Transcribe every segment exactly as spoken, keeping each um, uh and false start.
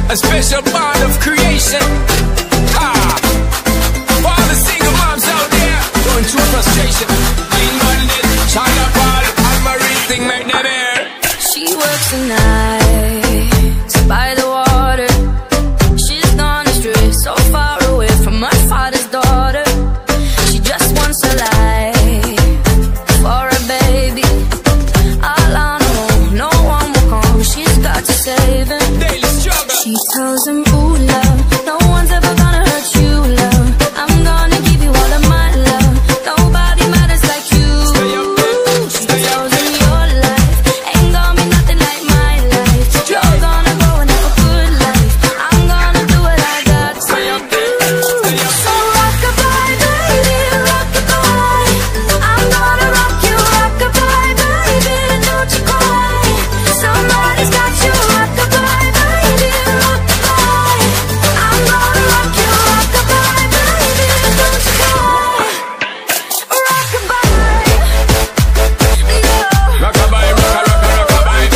a special bond of creation. Ah, for all the single moms out there going through frustration, clean bandit, China Paul, and Marie thing make them air. She works the night by the water. She's gone astray, so far away from her father's daughter. She just wants a life for a baby. All on her own, no one will come. She's got to save him. Daily struggle. She tells him, ooh, love, no one's ever gonna hurt you, love. I'm gonna give you all of my love. Nobody matters like you. Stay up there, She stay up tells there. him your life ain't gonna be nothing like my life. You're gonna go and have a good life. I'm gonna do what I got to Stay up there, stay up So rock-a-bye, baby, rock-a-bye. I'm gonna rock you, rock-a-bye, baby, don't you cry. Somebody's got you, rock-a-bye, baby, rock-a-bye. I'm gonna rock you, rock-a-bye, baby, don't you cry. Rock-a-bye, yeah. Rockabye, rocka, rocka, rockabye.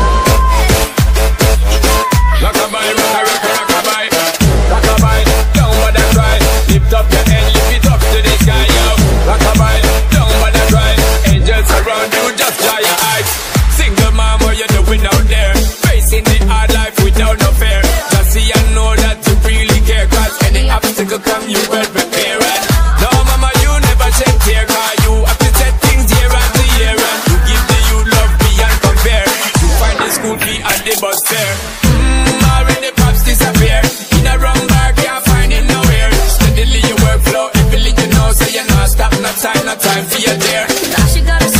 Rockabye, rocka, rocka, rockabye. Rockabye, don't bother cry. Lift up your head, lift it up to the sky, yo. Rockabye, don't bother cry. Angels around you, just dry your eyes. Single mom, what you doing out there? Facing the hard life without no fear. Just see and know that you really care. Cause any obstacle come, you well prepare. And no, mama, you never shed tear. Cause you have to set things year after year. And you give the youth love beyond compare. You find the school fee and the bus fare. Mmm, already pops disappear. In a wrong bar, can't find it nowhere. Steadily your workflow, everything you know. So you know, stop, no time, no time for your dear. Now she got a